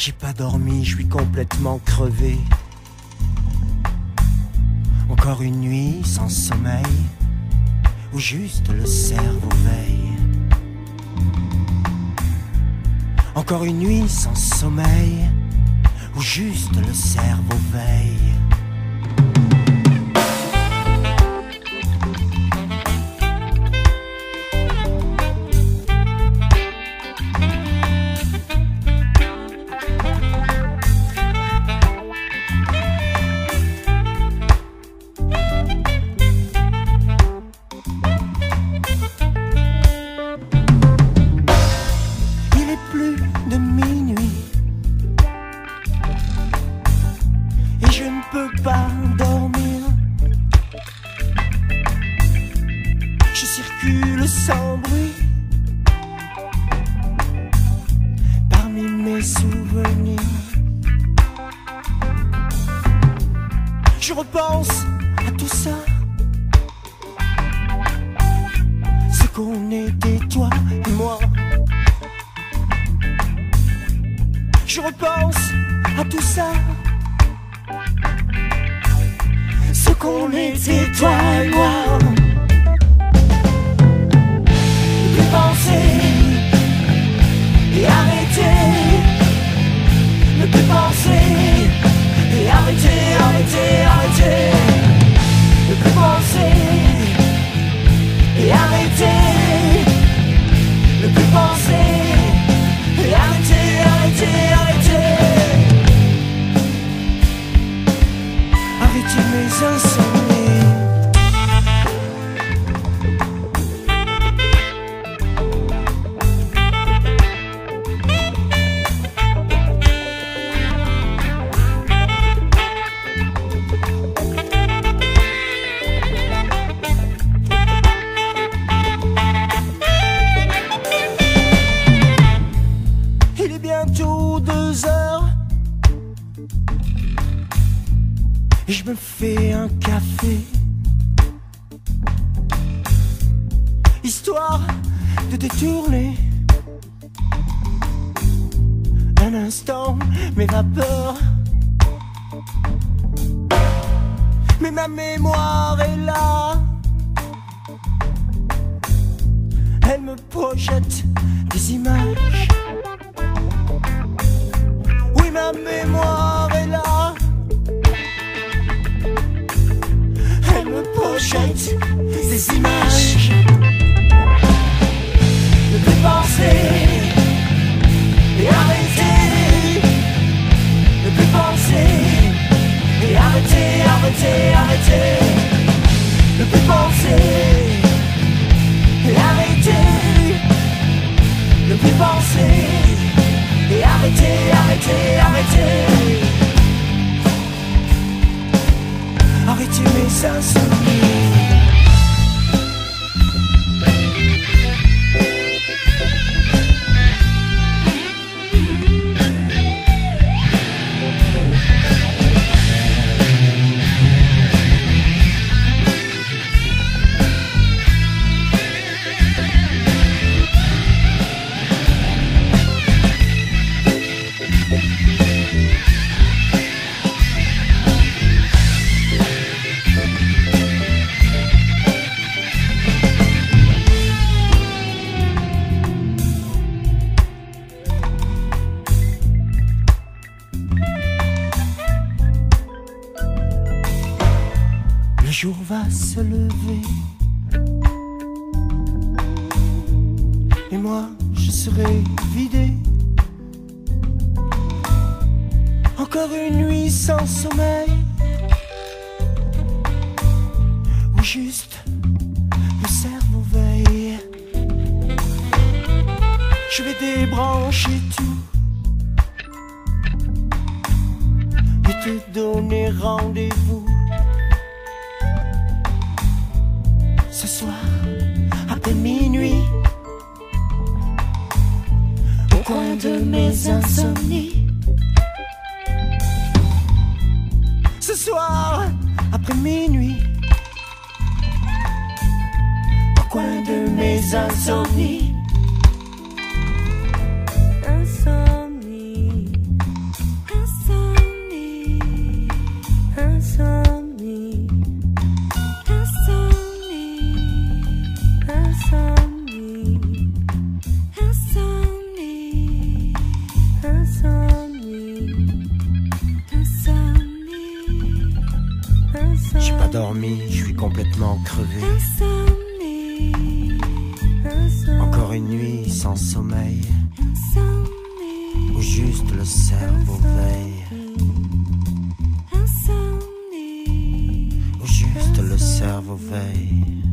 J'ai pas dormi, je suis complètement crevé. Encore une nuit sans sommeil, où juste le cerveau veille. Encore une nuit sans sommeil, où juste le cerveau veille. Plus de minuit et je ne peux pas dormir. Je circule sans bruit parmi mes souvenirs. Je repense à tout ça, ce qu'on était toi et moi. Je repense à tout ça, ce qu'on était toi et moi. Ne plus penser et arrêter. Ne plus penser et arrêter, arrêter, arrêter. Ne plus penser et arrêter. Ne plus penser et arrêter, arrêter, arrêter. Arrêter mes insomnies. Il est bientôt 2 heures et je me fais un café, histoire de détourner un instant mes vapeurs. Mais ma mémoire est là, elle me projette des images. Oui, ma mémoire est là, elle me projette des images. Ne plus penser et arrêter. Ne plus penser et arrêter, arrêter, arrêter. Ne plus penser et arrêter. Ne plus penser et arrêter, arrêter, arrêter. Arrêter mes insomnies. Le jour va se lever et moi je serai vidé. Encore une nuit sans sommeil, où juste le cerveau veille. Je vais débrancher tout et te donner rendez-vous ce soir, après minuit, au coin de mes insomnies. Ce soir, après minuit, au coin de mes insomnies. Insomnie. dormi, je suis complètement crevé. Encore une nuit sans sommeil, où juste le cerveau veille. Où juste le cerveau veille.